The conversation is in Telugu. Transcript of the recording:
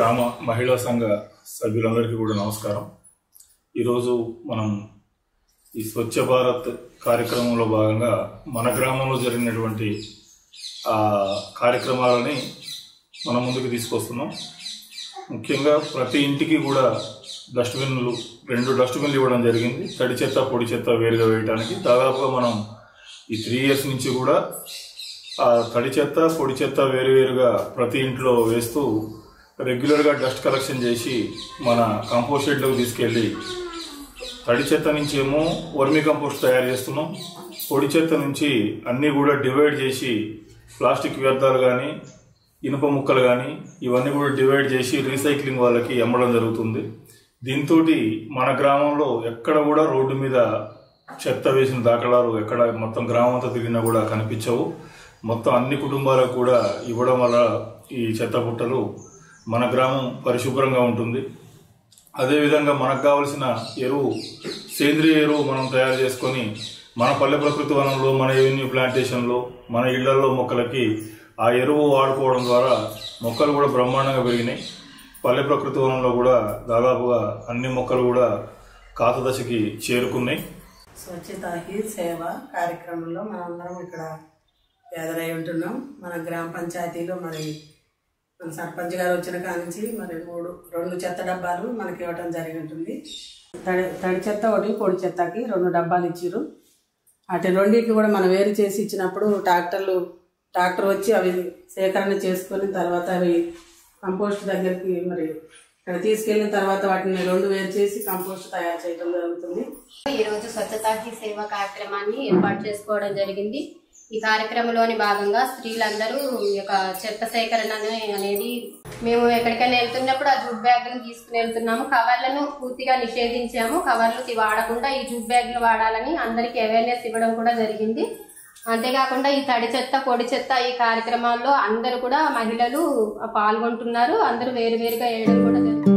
గ్రామ మహిళా సంఘ సభ్యులందరికీ కూడా నమస్కారం. ఈరోజు మనం ఈ స్వచ్ఛ భారత్ కార్యక్రమంలో భాగంగా మన గ్రామంలో జరిగినటువంటి కార్యక్రమాలని మన ముందుకు తీసుకొస్తున్నాం. ముఖ్యంగా ప్రతి ఇంటికి కూడా డస్ట్బిన్లు 2 డస్ట్బిన్లు ఇవ్వడం జరిగింది. తడి చెత్త పొడి చెత్త వేరుగా వేయడానికి. దాదాపుగా మనం ఈ 3 years నుంచి కూడా తడి చెత్త పొడి చెత్త వేరువేరుగా ప్రతి ఇంట్లో వేస్తూ రెగ్యులర్గా డస్ట్ కలెక్షన్ చేసి మన కంపోస్ట్ షెడ్లోకి తీసుకెళ్ళి తడి చెత్త నుంచి ఏమో వర్మీ కంపోస్ట్ తయారు చేస్తున్నాం. పొడి చెత్త నుంచి అన్నీ కూడా డివైడ్ చేసి ప్లాస్టిక్ వ్యర్థాలు కానీ ఇనుప ముక్కలు కానీ ఇవన్నీ కూడా డివైడ్ చేసి రీసైక్లింగ్ వాళ్ళకి అమ్మడం జరుగుతుంది. దీంతో మన గ్రామంలో ఎక్కడ కూడా రోడ్డు మీద చెత్త వేసిన దాఖలాలు ఎక్కడ మొత్తం గ్రామం అంతా తిరిగినా కూడా కనిపించవు. మొత్తం అన్ని కుటుంబాలకు కూడా ఇవ్వడం వల్ల ఈ చెత్త పుట్టలు మన గ్రామం పరిశుభ్రంగా ఉంటుంది. అదేవిధంగా మనకు కావలసిన ఎరువు సేంద్రియ ఎరువు మనం తయారు చేసుకొని మన పల్లె ప్రకృతి వనంలో మన ఎవెన్యూ ప్లాంటేషన్లో మన ఇళ్లలో మొక్కలకి ఆ ఎరువు వాడుకోవడం ద్వారా మొక్కలు కూడా బ్రహ్మాండంగా పెరిగినాయి. పల్లె ప్రకృతి వనంలో కూడా దాదాపుగా అన్ని మొక్కలు కూడా కాత దశకి చేరుకున్నాయి. స్వచ్ఛతా హీ సేవ కార్యక్రమంలో మనందరం ఇక్కడ ఎదురై ఉంటున్నాం. మన గ్రామ పంచాయతీలో మరి మన సర్పంచ్ గారు వచ్చిన కానించి మరి 2 చెత్త డబ్బాలు మనకి ఇవ్వడం జరిగి ఉంటుంది. తడి చెత్త ఒకటి పొడి చెత్తకి 2 డబ్బాలు ఇచ్చారు. అటు రెండింటిని కూడా మనం వేరు చేసి ఇచ్చినప్పుడు ట్రాక్టర్ వచ్చి అవి సేకరణ చేసుకొని తర్వాత అవి కంపోస్ట్ దగ్గరికి మరి ఇక్కడ తీసుకెళ్లిన తర్వాత వాటిని 2 వేరు చేసి కంపోస్ట్ తయారు చేయడం జరుగుతుంది. ఈరోజు స్వచ్ఛతా హీ సేవ కార్యక్రమాన్ని ఏర్పాటు చేసుకోవడం జరిగింది. ఈ కార్యక్రమంలోని భాగంగా స్త్రీలందరూ ఈ యొక్క చెత్త సేకరణ అనేది మేము ఎక్కడికైనా వెళ్తున్నప్పుడు ఆ జూట్ బ్యాగ్లను తీసుకుని వెళ్తున్నాము. కవర్లను పూర్తిగా నిషేధించాము. కవర్లు వాడకుండా ఈ జూట్ బ్యాగ్లు వాడాలని అందరికీ అవేర్నెస్ ఇవ్వడం కూడా జరిగింది. అంతేకాకుండా ఈ తడి చెత్త పొడి చెత్త ఈ కార్యక్రమాల్లో అందరూ కూడా మహిళలు పాల్గొంటున్నారు. అందరూ వేరువేరుగా వేయడం కూడా జరిగింది.